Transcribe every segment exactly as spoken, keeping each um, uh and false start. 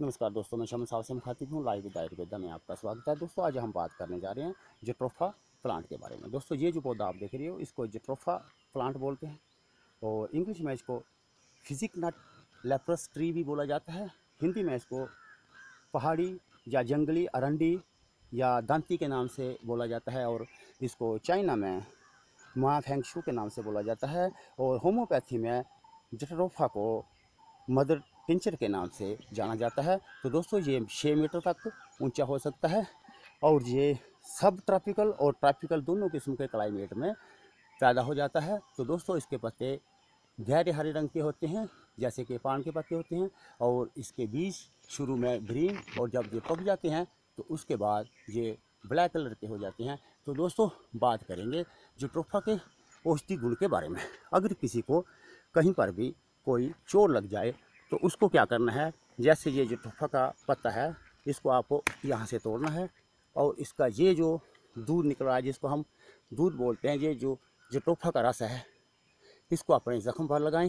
नमस्कार दोस्तों, मैं शमन साहब से मुखातिब हूँ लाइव विद आयुर्वेदा में आपका स्वागत है। दोस्तों आज हम बात करने जा रहे हैं जेट्रोफा प्लांट के बारे में। दोस्तों ये जो पौधा आप देख रहे हो इसको जेट्रोफा प्लांट बोलते हैं और इंग्लिश में इसको फिजिक नट लेप्रस ट्री भी बोला जाता है। हिंदी में इसको पहाड़ी या जंगली अरंडी या दांती के नाम से बोला जाता है और इसको चाइना में मा फेंगशू के नाम से बोला जाता है और होम्योपैथी में जेट्रोफा को मदर टिंचर के नाम से जाना जाता है। तो दोस्तों ये छः मीटर तक ऊंचा हो सकता है और ये सब ट्रॉपिकल और ट्रॉपिकल दोनों किस्म के क्लाइमेट में पैदा हो जाता है। तो दोस्तों इसके पत्ते गहरे हरे रंग के होते हैं जैसे कि पान के पत्ते होते हैं और इसके बीज शुरू में ग्रीन और जब ये पक जाते हैं तो उसके बाद ये ब्लैक कलर के हो जाते हैं। तो दोस्तों बात करेंगे जेट्रोफा के औषधि गुण के बारे में। अगर किसी को कहीं पर भी कोई चोट लग जाए तो उसको क्या करना है, जैसे ये जेट्रोफा का पत्ता है इसको आपको यहाँ से तोड़ना है और इसका ये जो दूध निकल रहा है जिसको हम दूध बोलते हैं, ये जो जेट्रोफा का रस है इसको अपने ज़ख्म पर लगाएं।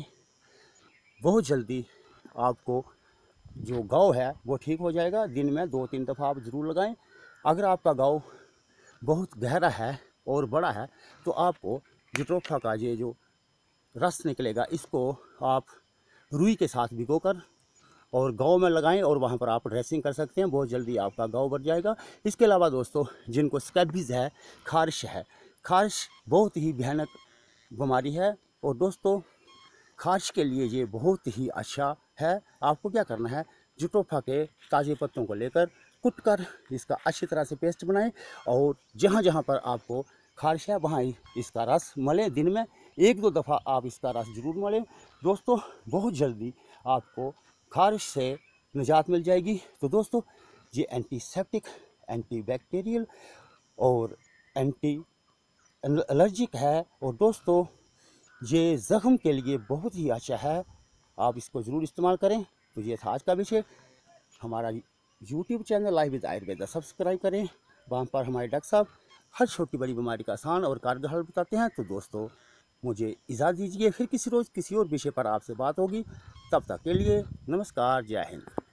बहुत जल्दी आपको जो घाव है वो ठीक हो जाएगा। दिन में दो तीन दफ़ा आप ज़रूर लगाएं। अगर आपका घाव बहुत गहरा है और बड़ा है तो आपको जेट्रोफा का ये जो रस निकलेगा इसको आप रुई के साथ भिगोकर और गाँव में लगाएं और वहाँ पर आप ड्रेसिंग कर सकते हैं। बहुत जल्दी आपका गाँव बढ़ जाएगा। इसके अलावा दोस्तों जिनको स्कैबीज है, खारिश है, खारिश बहुत ही भयानक बीमारी है और दोस्तों खारिश के लिए ये बहुत ही अच्छा है। आपको क्या करना है, जेट्रोफा के ताज़े पत्तों को लेकर कुटकर इसका अच्छी तरह से पेस्ट बनाएं और जहाँ जहाँ पर आपको खारिश है वहाँ इसका रस मलें। दिन में एक दो दफ़ा आप इसका रस ज़रूर मलें। दोस्तों बहुत जल्दी आपको खारिश से निजात मिल जाएगी। तो दोस्तों ये एंटीसेप्टिक, एंटीबैक्टीरियल और एंटी एलर्जिक है और दोस्तों ये ज़ख्म के लिए बहुत ही अच्छा है। आप इसको ज़रूर इस्तेमाल करें। तो ये था आज का विषय। हमारा YouTube channel live with Ayurveda subscribe करें। वहाँ पर हमारे डॉक्टर साहब हर छोटी बड़ी बीमारी का आसान और कारगर हल बताते हैं। तो दोस्तों मुझे इजाज़त दीजिए, फिर किसी रोज़ किसी और विषय पर आपसे बात होगी। तब तक के लिए नमस्कार, जय हिंद।